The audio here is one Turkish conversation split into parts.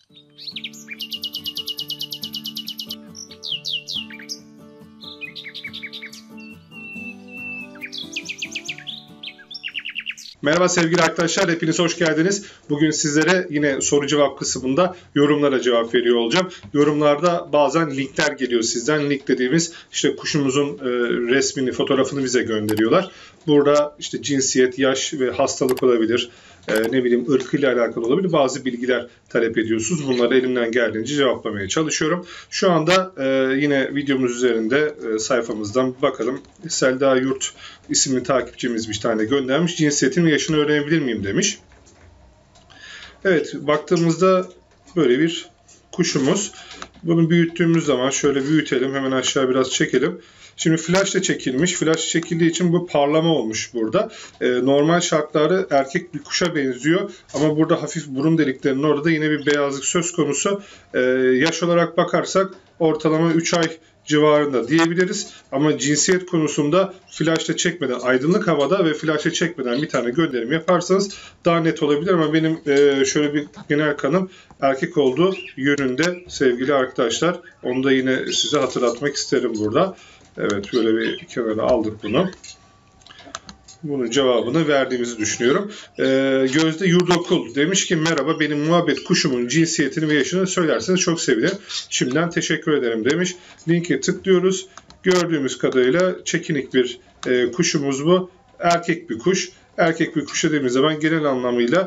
Merhaba sevgili arkadaşlar, hepiniz hoş geldiniz. Bugün sizlere yine soru cevap kısmında yorumlara cevap veriyor olacağım. Yorumlarda bazen linkler geliyor sizden. Link dediğimiz işte kuşumuzun resmini, fotoğrafını bize gönderiyorlar. Burada işte cinsiyet, yaş ve hastalık olabilir. Irkıyla alakalı olabilir. Bazı bilgiler talep ediyorsunuz. Bunları elimden geldiğince cevaplamaya çalışıyorum. Şu anda yine videomuz üzerinde sayfamızdan bakalım. Selda Yurt isimli takipçimiz bir tane göndermiş. Cinsiyetini ve yaşını öğrenebilir miyim demiş. Evet, baktığımızda böyle bir kuşumuz. Bunu büyüttüğümüz zaman şöyle büyütelim. Hemen aşağı biraz çekelim. Şimdi flash ile çekilmiş. Flash çekildiği için bu parlama olmuş burada. Normal şartlarda erkek bir kuşa benziyor. Ama burada hafif burun deliklerinin orada yine bir beyazlık söz konusu. Yaş olarak bakarsak ortalama 3 ay civarında diyebiliriz. Ama cinsiyet konusunda flaşla çekmeden, aydınlık havada ve flaşla çekmeden bir tane gönderim yaparsanız daha net olabilir. Ama benim şöyle bir genel kanım erkek olduğu yönünde sevgili arkadaşlar. Onu da yine size hatırlatmak isterim burada. Evet, böyle bir kenara aldık bunu. Bunun cevabını verdiğimizi düşünüyorum. Gözde Yurdokul demiş ki merhaba, benim muhabbet kuşumun cinsiyetini ve yaşını söylerseniz çok sevinirim. Şimdiden teşekkür ederim demiş. Linke tıklıyoruz. Gördüğümüz kadarıyla çekinik bir kuşumuz bu. Erkek bir kuş. Erkek bir kuş dediğimiz zaman genel anlamıyla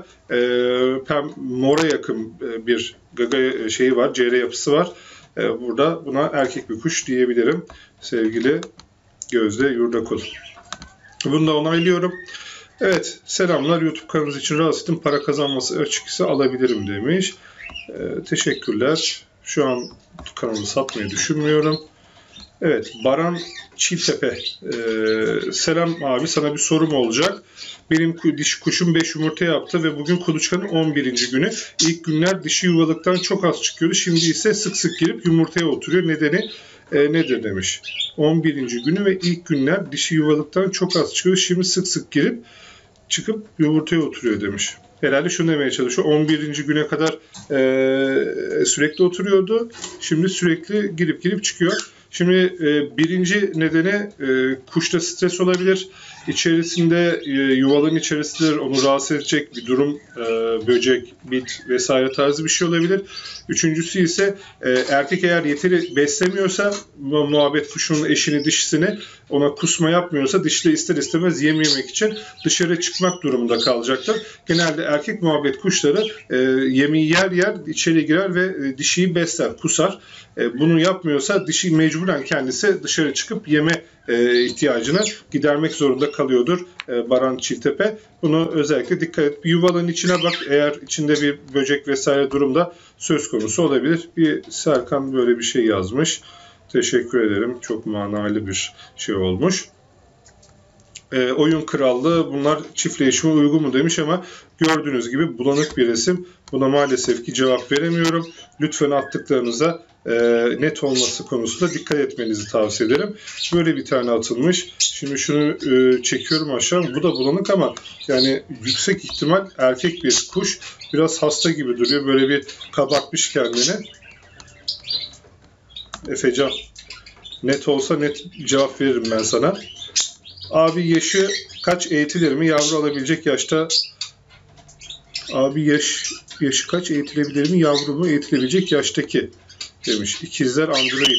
mora yakın bir gaga şeyi var, CR yapısı var. Burada buna erkek bir kuş diyebilirim sevgili Gözde Yurdakul. Bunu da onaylıyorum. Evet, selamlar. YouTube kanalınız için rahatsız ettim. Para kazanması açıkçası alabilirim demiş. Teşekkürler. Şu an kanalı satmayı düşünmüyorum. Evet, Baran Çiltepe. Selam abi, sana bir sorum olacak. Benim dişi kuşum 5 yumurta yaptı ve bugün kuluçkanın 11. günü. İlk günler dişi yuvalıktan çok az çıkıyordu. Şimdi ise sık sık girip yumurtaya oturuyor. Nedeni nedir demiş. 11. günü ve ilk günler dişi yuvalıktan çok az çıkıyor. Şimdi sık sık girip çıkıp yumurtaya oturuyor demiş. Herhalde şunu demeye çalışıyor. 11. güne kadar sürekli oturuyordu. Şimdi sürekli girip çıkıyor. Şimdi birinci nedeni kuşta stres olabilir. İçerisinde yuvalığın içerisinde onu rahatsız edecek bir durum, böcek, bit vesaire tarzı bir şey olabilir. Üçüncüsü ise erkek eğer yeteri beslemiyorsa muhabbet kuşunun eşini, dişisini ona kusma yapmıyorsa dişi de ister istemez yem yemek için dışarı çıkmak durumunda kalacaktır. Genelde erkek muhabbet kuşları yemeği yer içeri girer ve dişiyi besler, kusar. Bunu yapmıyorsa dişi mecburen kendisi dışarı çıkıp yeme ihtiyacını gidermek zorunda kalıyordur Baran Çiltepe. Bunu özellikle dikkat et. Bir yuvalığın içine bak, eğer içinde bir böcek vesaire durumda söz konusu olabilir. Bir Serkan böyle bir şey yazmış. Teşekkür ederim. Çok manalı bir şey olmuş. Oyun krallığı bunlar çiftleşime uygun mu demiş ama gördüğünüz gibi bulanık bir resim. Buna maalesef ki cevap veremiyorum. Lütfen attıklarınıza net olması konusunda dikkat etmenizi tavsiye ederim. Böyle bir tane atılmış. Şimdi şunu çekiyorum aşağı. Bu da bulanık ama yani yüksek ihtimal erkek bir kuş. Biraz hasta gibi duruyor. Böyle bir kabartmış kendini. Efecan, net olsa net cevap veririm ben sana. Abi yaşı kaç, eğitilir mi? Yavru alabilecek yaşta. Abi yaşı kaç, eğitilebilir mi? Yavru mu, eğitilebilecek yaştaki demiş. İkizler Android.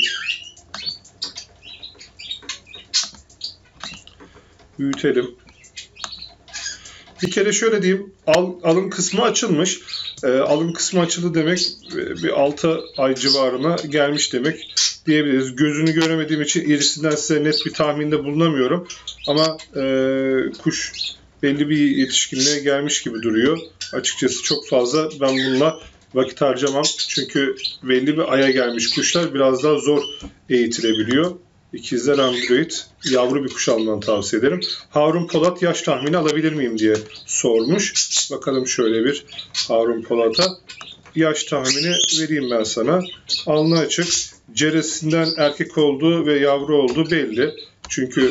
Büyütelim. Bir kere şöyle diyeyim. Alın kısmı açılmış. Alın kısmı açıldı demek bir 6 ay civarına gelmiş demek diyebiliriz. Gözünü göremediğim için irisinden size net bir tahminde bulunamıyorum. Ama kuş belli bir yetişkinliğe gelmiş gibi duruyor. Açıkçası çok fazla ben bununla vakit harcamam. Çünkü belli bir aya gelmiş kuşlar biraz daha zor eğitilebiliyor. İkizler Android, yavru bir kuş almanı tavsiye ederim. Harun Polat yaş tahmini alabilir miyim diye sormuş. Bakalım şöyle bir Harun Polat'a yaş tahmini vereyim ben sana. Alnı açık. Ceresinden erkek olduğu ve yavru olduğu belli. Çünkü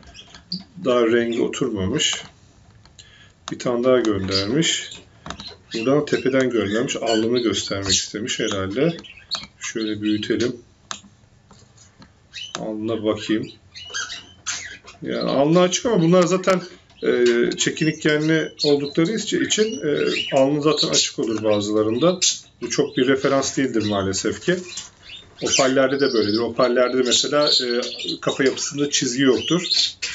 daha rengi oturmamış. Bir tane daha göndermiş. Buradan tepeden görmemiş. Alnını göstermek istemiş herhalde. Şöyle büyütelim. Alnına bakayım. Yani alnı açık ama bunlar zaten çekinik genli oldukları için alnı zaten açık olur bazılarında. Bu çok bir referans değildir maalesef ki. Opallerde de böyledir. Opallerde de mesela kafa yapısında çizgi yoktur.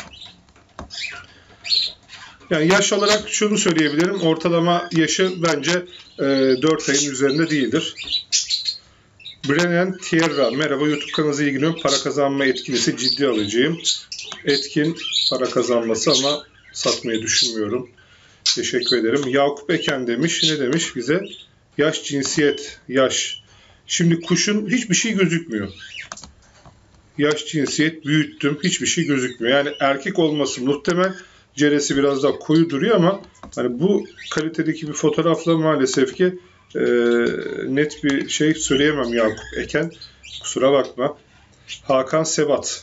Yani yaş olarak şunu söyleyebilirim. Ortalama yaşı bence 4 ayın üzerinde değildir. Brennan Tierra. Merhaba, YouTube kanalınıza ilgileniyorum. Para kazanma etkilisi ciddi alıcıyım. Etkin para kazanması ama satmayı düşünmüyorum. Teşekkür ederim. Yakup Eken demiş. Ne demiş bize? Yaş, cinsiyet, yaş. Şimdi kuşun hiçbir şey gözükmüyor. Yaş, cinsiyet büyüttüm. Hiçbir şey gözükmüyor. Yani erkek olması muhtemel. Ceresi biraz daha koyu duruyor ama hani bu kalitedeki bir fotoğrafla maalesef ki net bir şey söyleyemem Yakup Eken. Kusura bakma. Hakan Sebat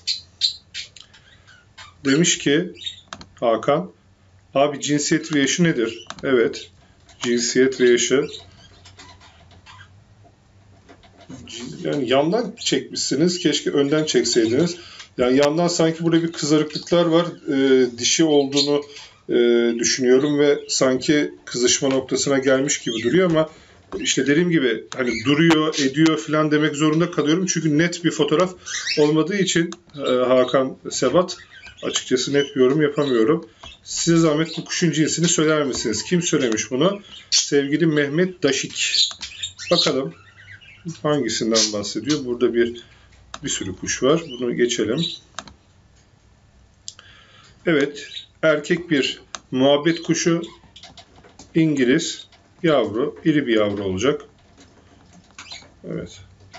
demiş ki Hakan, abi cinsiyet ve yaşı nedir? Evet. Cinsiyet ve yaşı. Yani yandan çekmişsiniz. Keşke önden çekseydiniz. Yani yandan sanki burada bir kızarıklıklar var. Dişi olduğunu düşünüyorum ve sanki kızışma noktasına gelmiş gibi duruyor ama işte dediğim gibi hani duruyor, ediyor falan demek zorunda kalıyorum. Çünkü net bir fotoğraf olmadığı için Hakan Sebat açıkçası net bir yorum yapamıyorum. Size zahmet bu kuşun cinsini söyler misiniz? Kim söylemiş bunu? Sevgili Mehmet Daşik. Bakalım hangisinden bahsediyor? Burada bir sürü kuş var. Bunu geçelim. Evet. Erkek bir muhabbet kuşu. İngiliz. Yavru. İri bir yavru olacak. Evet.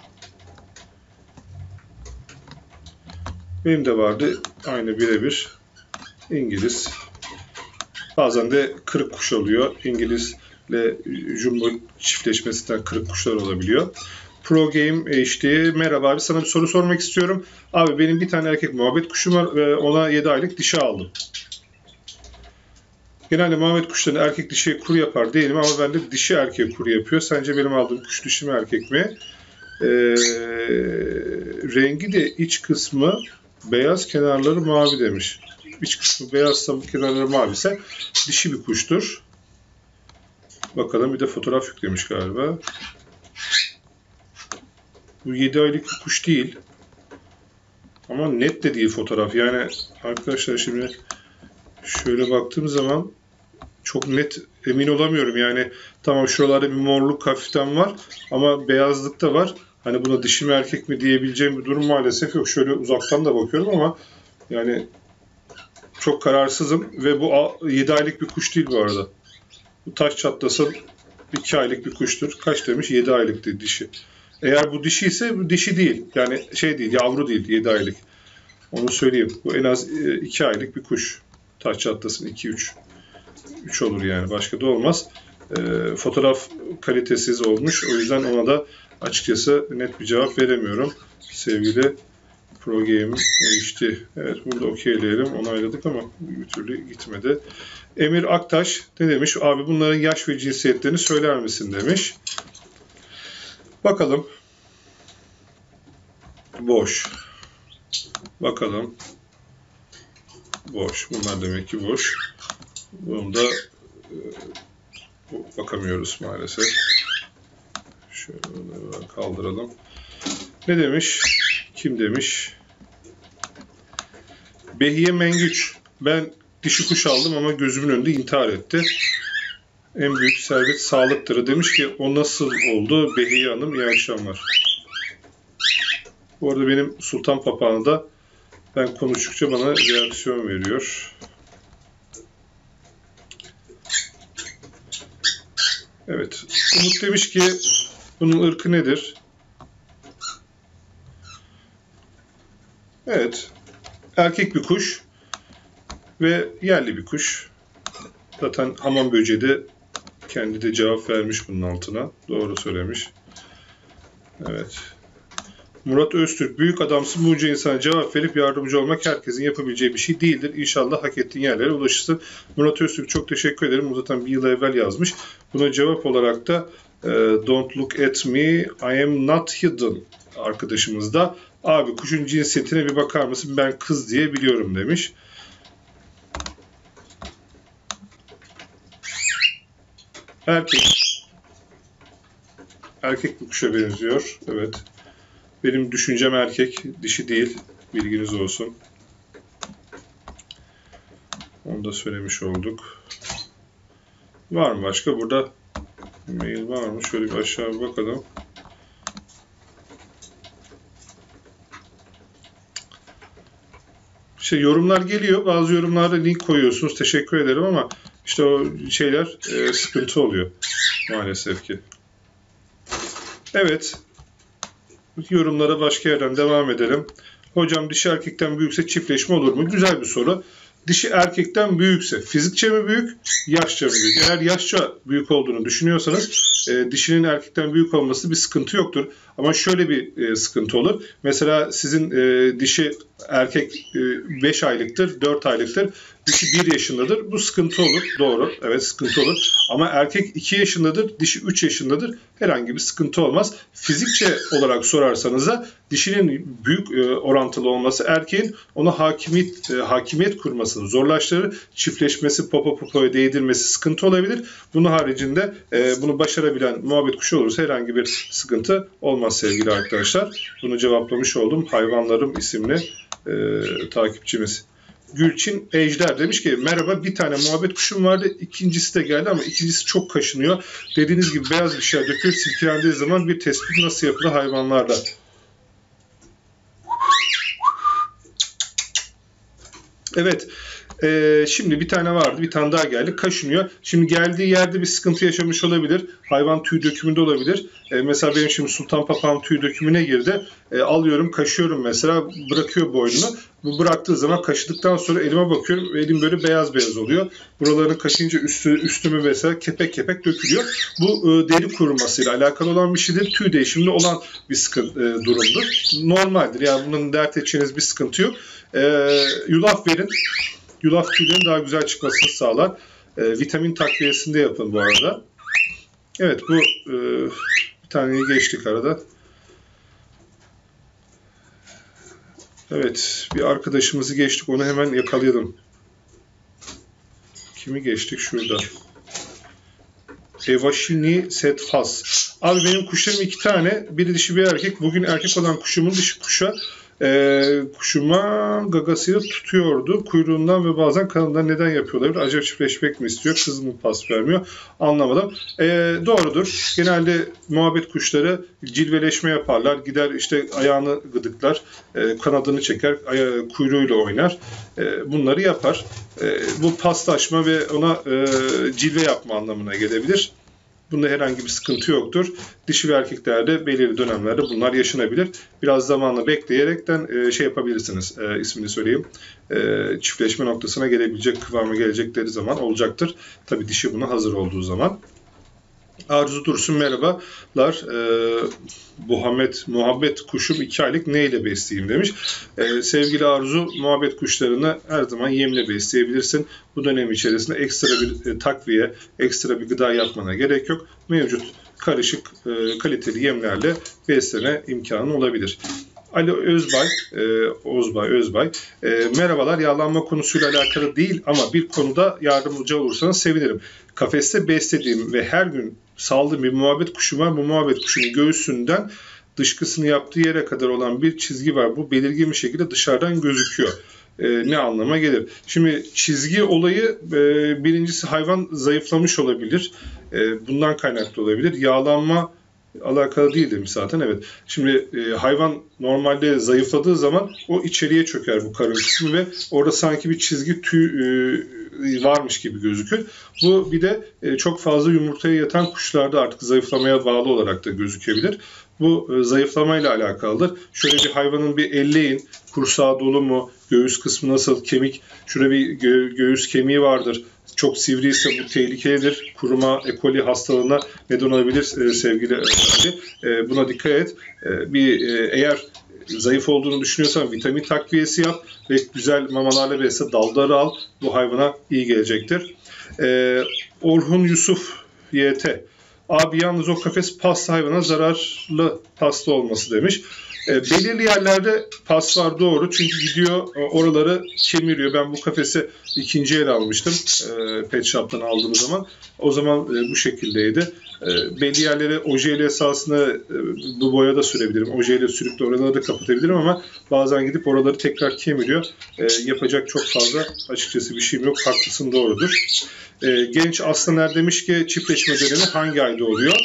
Benim de vardı. Aynı birebir. İngiliz. Bazen de kırık kuş oluyor. İngilizle jumbo çiftleşmesinden kırık kuşlar olabiliyor. Pro Game HD. Merhaba abi, sana bir soru sormak istiyorum. Abi benim bir tane erkek muhabbet kuşum var ve ona 7 aylık dişi aldım. Genelde muhabbet kuşlarının erkek dişiye kuru yapar değilim ama bende dişi erkeğe kuru yapıyor. Sence benim aldığım kuş dişi mi erkek mi? Rengi de iç kısmı beyaz, kenarları mavi demiş. İç kısmı beyazsa, kenarları maviyse dişi bir kuştur. Bakalım, bir de fotoğraf yüklemiş galiba. Bu 7 aylık bir kuş değil. Ama net de değil fotoğraf. Yani arkadaşlar şimdi şöyle baktığım zaman çok net emin olamıyorum. Yani tamam, şuralarda bir morluk hafiften var ama beyazlık da var. Hani buna dişi mi erkek mi diyebileceğim bir durum maalesef yok. Şöyle uzaktan da bakıyorum ama yani çok kararsızım ve bu 7 aylık bir kuş değil bu arada. Bu taş çatlasın 2 aylık bir kuştur. Kaç demiş? 7 aylık dişi. Eğer bu dişi ise bu dişi değil. Yani şey değil, yavru değil 7 aylık. Onu söyleyeyim. Bu en az 2 aylık bir kuş. Taş çatlasın 2-3. 3 olur yani. Başka da olmaz. Fotoğraf kalitesiz olmuş. O yüzden ona da açıkçası net bir cevap veremiyorum. Sevgili Pro Game HD. Evet, burada okeyleyelim. Onayladık ama bir türlü gitmedi. Emir Aktaş ne demiş? Abi bunların yaş ve cinsiyetlerini söyler misin demiş. Bakalım. Boş. Bakalım. Boş. Bunlar demek ki boş. Bunu da bakamıyoruz maalesef. Şöyle kaldıralım. Ne demiş? Kim demiş? Behiye Mengüç. Ben dişi kuş aldım ama gözümün önünde intihar etti. En büyük servet sağlıktır. Demiş ki o nasıl oldu? Behiye Hanım, iyi akşamlar. Bu arada benim Sultan Papağanı da ben konuştukça bana reaksiyon veriyor. Evet. Umut demiş ki bunun ırkı nedir? Evet. Erkek bir kuş ve yerli bir kuş. Zaten hamam böceği de kendi de cevap vermiş bunun altına. Doğru söylemiş. Evet. Murat Öztürk, büyük adamsın, bunca insana cevap verip yardımcı olmak herkesin yapabileceği bir şey değildir. İnşallah hak ettiğin yerlere ulaşırsın. Murat Öztürk, çok teşekkür ederim. Bu zaten bir yıl evvel yazmış. Buna cevap olarak da don't look at me, I am not hidden arkadaşımız da, abi kuşun cinsiyetine bir bakar mısın, ben kız diye biliyorum demiş. Erkek bir kuşa benziyor. Evet. Benim düşüncem erkek, dişi değil. Bilginiz olsun. Onu da söylemiş olduk. Var mı başka? Burada mail var mı? Şöyle bir aşağı bakalım. Yorumlar geliyor. Bazı yorumlarda link koyuyorsunuz. Teşekkür ederim ama işte o şeyler sıkıntı oluyor maalesef ki. Evet. Yorumlara başka yerden devam edelim. Hocam dişi erkekten büyükse çiftleşme olur mu? Güzel bir soru. Dişi erkekten büyükse fizikçe mi büyük, yaşça mı büyük? Eğer yaşça büyük olduğunu düşünüyorsanız dişinin erkekten büyük olması bir sıkıntı yoktur. Ama şöyle bir sıkıntı olur. Mesela sizin dişi erkek 5 aylıktır, 4 aylıktır. Dişi 1 yaşındadır. Bu sıkıntı olur. Doğru. Evet, sıkıntı olur. Ama erkek 2 yaşındadır, dişi 3 yaşındadır. Herhangi bir sıkıntı olmaz. Fizikçe olarak sorarsanız da dişinin büyük orantılı olması erkeğin ona hakimiyet kurmasını zorlaştırır. Çiftleşmesi, popoya değdirmesi sıkıntı olabilir. Bunun haricinde bunu başarabilen muhabbet kuşu olursa herhangi bir sıkıntı olmaz sevgili arkadaşlar. Bunu cevaplamış oldum. Hayvanlarım isimli takipçimiz. Gülçin Ejder demiş ki merhaba, bir tane muhabbet kuşum vardı, ikincisi de geldi ama ikincisi çok kaşınıyor. Dediğiniz gibi beyaz bir şey dökülür, silkelendiği zaman bir tespit nasıl yapılır hayvanlarda? Evet. Şimdi bir tane vardı, bir tane daha geldi, kaşınıyor. Şimdi geldiği yerde bir sıkıntı yaşamış olabilir. Hayvan tüy dökümünde olabilir. Mesela benim şimdi sultan papağan tüy dökümüne girdi. Alıyorum, kaşıyorum mesela, bırakıyor boynunu. Bu bıraktığı zaman kaşıdıktan sonra elime bakıyorum, elim böyle beyaz beyaz oluyor. Buralarını kaşıyınca üstümü mesela kepek kepek dökülüyor. Bu deri kurumasıyla alakalı olan bir şeydir. Tüy değişiminde olan bir durumdur. Normaldir. Yani bunun dert edeceğiniz bir sıkıntı yok. Yulaf verin. Yulaf tüylerin daha güzel çıkmasını sağlar. Vitamin takviyesinde yapın bu arada. Evet, bu bir taneyi geçtik arada. Evet, bir arkadaşımızı geçtik. Onu hemen yakalayalım. Kimi geçtik? Şurada. Evashini Setfas. Abi benim kuşlarım 2 tane. Biri dişi bir erkek. Bugün erkek olan kuşumun dişi kuşa kuşuma gagasıyla tutuyordu. Kuyruğundan ve bazen kanından neden yapıyorlar? Acaba çiftleşmek mi istiyor? Kız mı pas vermiyor? Anlamadım. Doğrudur. Genelde muhabbet kuşları cilveleşme yaparlar. Gider işte ayağını gıdıklar. Kanadını çeker. Kuyruğuyla oynar. Bunları yapar. Bu paslaşma ve ona cilve yapma anlamına gelebilir. Bunda herhangi bir sıkıntı yoktur. Dişi ve erkeklerde belirli dönemlerde bunlar yaşanabilir. Biraz zamanla bekleyerekten şey yapabilirsiniz. İsmini söyleyeyim. Çiftleşme noktasına gelebilecek, kıvama gelecekleri zaman olacaktır. Tabii dişi buna hazır olduğu zaman. Arzu Dursun merhabalar. Muhabbet kuşum 2 aylık neyle besleyeyim demiş. Sevgili Arzu, muhabbet kuşlarını her zaman yemle besleyebilirsin. Bu dönem içerisinde ekstra bir takviye, ekstra bir gıda yapmana gerek yok. Mevcut karışık kaliteli yemlerle besleme imkanı olabilir. Ali Özbay. Merhabalar, yağlanma konusuyla alakalı değil ama bir konuda yardımcı olursanız sevinirim. Kafeste beslediğim ve her gün saldığım bir muhabbet kuşu var. Bu muhabbet kuşunun göğsünden dışkısını yaptığı yere kadar olan bir çizgi var. Bu belirgin bir şekilde dışarıdan gözüküyor. Ne anlama gelir? Şimdi çizgi olayı birincisi hayvan zayıflamış olabilir. Bundan kaynaklı olabilir. Yağlanma alakalı değil demiş zaten, evet. Şimdi hayvan normalde zayıfladığı zaman o içeriye çöker bu karın kısmı ve orada sanki bir çizgi tüy varmış gibi gözükür. Bu bir de çok fazla yumurtaya yatan kuşlarda artık zayıflamaya bağlı olarak da gözükebilir. Bu zayıflamayla alakalıdır. Şöyle bir hayvanın bir elleyin. Kursağı dolu mu? Göğüs kısmı nasıl? Kemik. Şurada bir göğüs kemiği vardır. Çok sivri ise bu tehlikelidir. Kuruma, E. coli hastalığına neden olabilir sevgili Ali. Buna dikkat et. Eğer zayıf olduğunu düşünüyorsan vitamin takviyesi yap ve güzel mamalarla besle, daldarı al. Bu hayvana iyi gelecektir. Orhun Yusuf YT. Abi yalnız o kafes pasta hayvana zararlı pasta olması demiş. Belirli yerlerde pas var, doğru. Çünkü gidiyor oraları kemiriyor. Ben bu kafesi ikinci el almıştım. Pet Shop'tan aldığım zaman. O zaman bu şekildeydi. Belli yerlere ojeyle esasında bu boya da sürebilirim. Ojeyle sürüp de oraları da kapatabilirim ama bazen gidip oraları tekrar kemiriyor. Yapacak çok fazla açıkçası bir şeyim yok. Haklısın, doğrudur. Genç Aslaner demiş ki çiftleşme dönemi hangi ayda oluyor?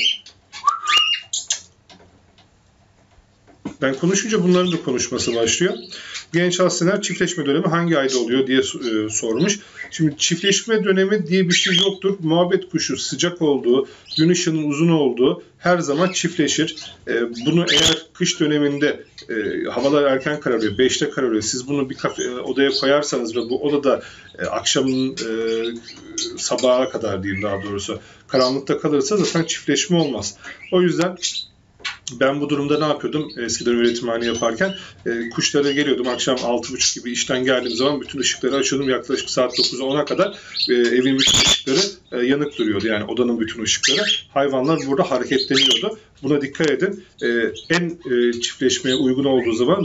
Ben konuşunca bunların da konuşması başlıyor. Genç Aslaner çiftleşme dönemi hangi ayda oluyor diye sormuş. Şimdi çiftleşme dönemi diye bir şey yoktur. Muhabbet kuşu sıcak olduğu, gün ışığının uzun olduğu her zaman çiftleşir. Bunu eğer kış döneminde havalar erken kararıyor, 5'te kararıyor. Siz bunu bir odaya koyarsanız ve bu odada akşamın sabaha kadar diyeyim daha doğrusu karanlıkta kalırsa zaten çiftleşme olmaz. O yüzden ben bu durumda ne yapıyordum? Eskiden üretimhane yaparken kuşlara geliyordum. Akşam 6.30 gibi işten geldiğim zaman bütün ışıkları açıyordum. Yaklaşık saat 9'a 10'a kadar evin bütün ışıkları yanık duruyordu. Yani odanın bütün ışıkları. Hayvanlar burada hareketleniyordu. Buna dikkat edin. En çiftleşmeye uygun olduğu zaman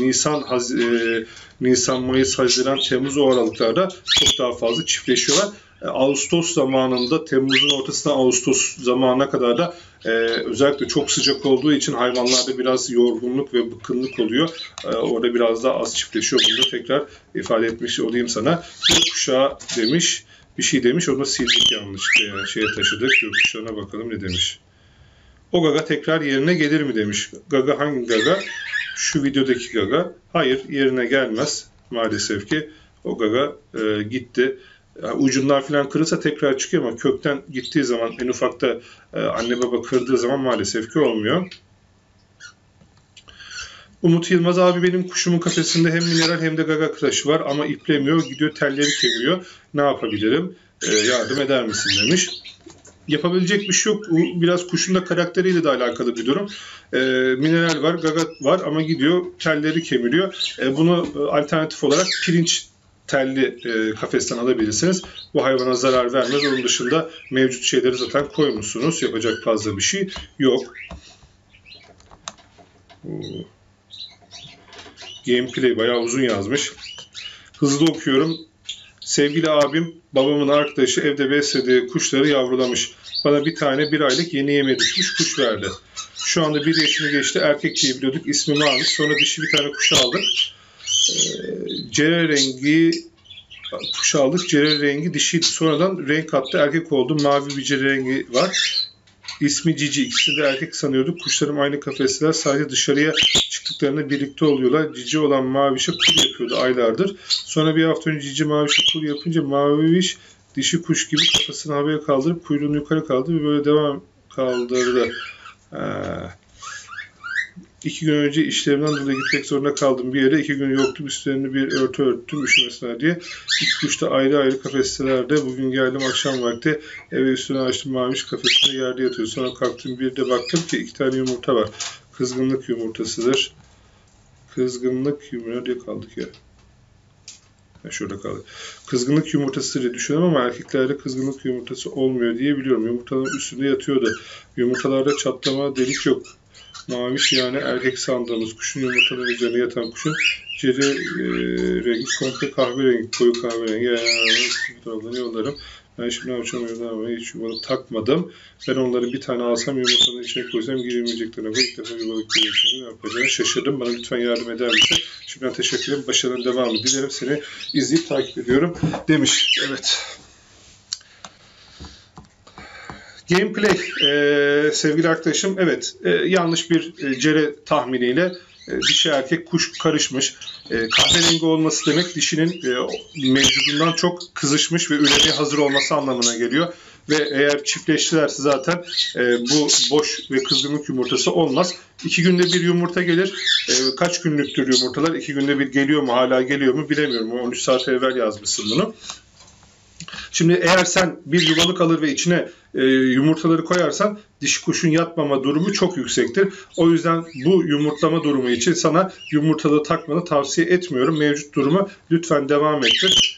Nisan, Mayıs, Haziran, Temmuz o aralıklarda çok daha fazla çiftleşiyorlar. Ağustos zamanında, Temmuz'un ortasından Ağustos zamanına kadar da özellikle çok sıcak olduğu için hayvanlarda biraz yorgunluk ve bıkkınlık oluyor. Orada biraz daha az çiftleşiyor. Bunu da tekrar ifade etmiş olayım sana. Gökkuşağı demiş, bir şey demiş, onu sildik yanlışlıkla. Yani şeye taşıdık. Gökkuşağına bakalım ne demiş. O gaga tekrar yerine gelir mi demiş. Gaga hangi gaga? Şu videodaki gaga. Hayır, yerine gelmez maalesef ki. O gaga gitti. Ucundan falan kırılsa tekrar çıkıyor ama kökten gittiği zaman, en ufakta anne baba kırdığı zaman maalesef ki olmuyor. Umut Yılmaz abi benim kuşumun kafesinde hem mineral hem de gaga kıraşı var ama iplemiyor, gidiyor telleri kemiyor. Ne yapabilirim? Yardım eder misin demiş. Yapabilecek bir şey yok. Biraz kuşun da karakteriyle de alakalı bir durum. Mineral var, gaga var ama gidiyor telleri kemiriyor. Bunu alternatif olarak pirinç telli kafesten alabilirsiniz. Bu hayvana zarar vermez. Onun dışında mevcut şeyleri zaten koymuşsunuz. Yapacak fazla bir şey yok. Gameplay bayağı uzun yazmış. Hızlı okuyorum. Sevgili abim, babamın arkadaşı evde beslediği kuşları yavrulamış. Bana bir tane 1 aylık yeni yeme düşmüş kuş verdi. Şu anda 1 yaşını geçti. Erkek diye biliyorduk. İsmi Mavi. Sonra dişi bir tane kuş aldık. Cere rengi kuş aldık. Cere rengi dişiydi. Sonradan renk attı. Erkek oldu. Mavi bir cere rengi var. İsmi Cici. İkisini de erkek sanıyorduk. Kuşlarım aynı kafesler. Sadece dışarıya çıktıklarında birlikte oluyorlar. Cici olan Maviş'e kul yapıyordu aylardır. Sonra bir hafta önce Cici Maviş'e kul yapınca Maviş dişi kuş gibi kafasını havaya kaldırıp kuyruğunu yukarı kaldırdı ve böyle devam kaldırdı. 2 gün önce işlerimden dolayı gitmek zorunda kaldım bir yere. 2 gün yoktum. Üstlerini bir örtü örttüm üşümesinler diye. 2 kuş da ayrı ayrı kafeslerde. Bugün geldim akşam vakti. Eve üstünü açtım. Maviş kafesinde yerde yatıyor. Sonra kalktım bir de baktım ki 2 tane yumurta var. Kızgınlık yumurtasıdır. Kızgınlık yumurta diye kaldık ya. Şurada kaldı. Kızgınlık yumurtası diye düşünüyorum ama erkeklerde kızgınlık yumurtası olmuyor diye biliyorum. Yumurtanın üstünde yatıyordu. Yumurtalarda çatlama, delik yok. Maviş yani erkek sandığımız kuşun yumurtanın üzerine yatan kuşun ceri rengi komple kahverengi, koyu kahverengi. Yani onların. Ben şimdi ne yapacağım? Hiç balık takmadım. Ben onların bir tane alsam yumurtanın içine koysam giremeyeceklerine koy. İlk defa bir balık görüyorsun. Ne yapacağını şaşırdım. Bana lütfen yardım eder misin? Şimdiden teşekkür ederim. Başarının devamı dilerim. Seni izleyip takip ediyorum demiş. Evet. Gameplay sevgili arkadaşım. Evet. Yanlış bir cere tahminiyle dişi erkek kuş karışmış. Kahverengi olması demek dişinin mevcudundan çok kızışmış ve üremeye hazır olması anlamına geliyor. ve eğer çiftleştilerse zaten bu boş ve kızgınlık yumurtası olmaz. 2 günde bir yumurta gelir. Kaç günlüktür yumurtalar? 2 günde bir geliyor mu? Hala geliyor mu? Bilemiyorum. 13 saat evvel yazmışsın bunu. Şimdi eğer sen bir yuvalık alır ve içine yumurtaları koyarsan dişi kuşun yatmama durumu çok yüksektir. O yüzden bu yumurtlama durumu için sana yumurtalığı takmanı tavsiye etmiyorum. Mevcut durumu lütfen devam ettir.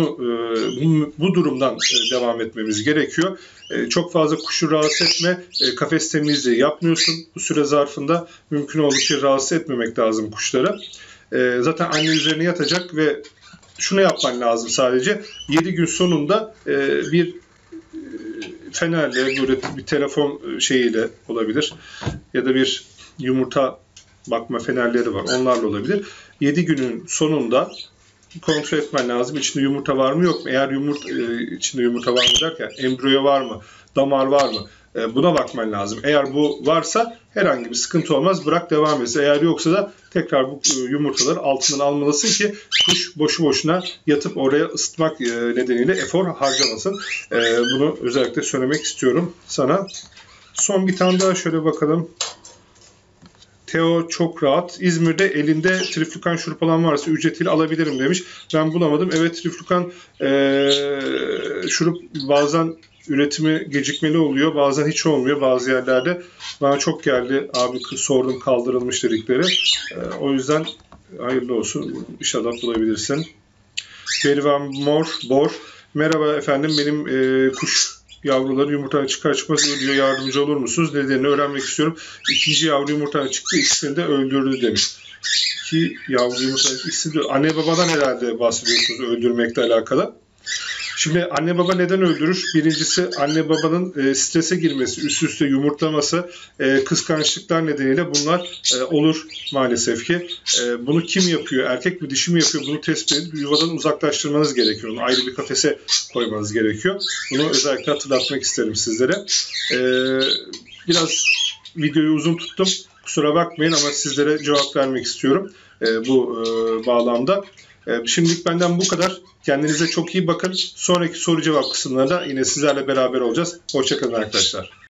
Bu durumdan devam etmemiz gerekiyor. Çok fazla kuşu rahatsız etme. Kafes temizliği yapmıyorsun. Bu süre zarfında mümkün oldukça rahatsız etmemek lazım kuşları. Zaten anne üzerine yatacak ve şunu yapman lazım sadece. 7 gün sonunda bir fenerle, böyle bir telefon şeyiyle olabilir. Ya da bir yumurta bakma fenerleri var. Onlarla olabilir. 7 günün sonunda kontrol etmen lazım. İçinde yumurta var mı yok mu? Eğer içinde yumurta var mı derken embriyo var mı? Damar var mı? Buna bakman lazım. Eğer bu varsa herhangi bir sıkıntı olmaz. Bırak devam etsin. Eğer yoksa da tekrar bu yumurtaları altından almalısın ki kuş boşu boşuna yatıp oraya ısıtmak nedeniyle efor harcamasın. Bunu özellikle söylemek istiyorum sana. Son bir tane daha şöyle bakalım. Teo çok rahat. İzmir'de elinde triflukan şurup olan varsa ücretiyle alabilirim demiş. Ben bulamadım. Evet, triflukan şurup bazen üretimi gecikmeli oluyor. Bazen hiç olmuyor bazı yerlerde. Bana çok geldi. Abi sordum, kaldırılmış dedikleri. O yüzden hayırlı olsun. İnşallah bulabilirsin. Berivan Bor. Merhaba efendim. Benim kuş yavruları yumurtadan çıkar çıkmaz ölüyor. Yardımcı olur musunuz? Nedenini öğrenmek istiyorum. 2. yavru yumurtadan çıktı. İkisini de öldürdü demiş. 2 yavru yumurtadan ikisini de... Anne babadan herhalde bahsediyorsunuz öldürmekle alakalı. Şimdi anne baba neden öldürür? Birincisi anne babanın strese girmesi, üst üste yumurtlaması, kıskançlıklar nedeniyle bunlar olur maalesef ki. Bunu kim yapıyor? Erkek mi dişi mi yapıyor? Bunu tespit edip yuvadan uzaklaştırmanız gerekiyor. Onu ayrı bir kafese koymanız gerekiyor. Bunu özellikle hatırlatmak isterim sizlere. Biraz videoyu uzun tuttum. Kusura bakmayın ama sizlere cevap vermek istiyorum bu bağlamda. Şimdilik benden bu kadar. Kendinize çok iyi bakın. Sonraki soru cevap kısımlarında yine sizlerle beraber olacağız. Hoşça kalın arkadaşlar.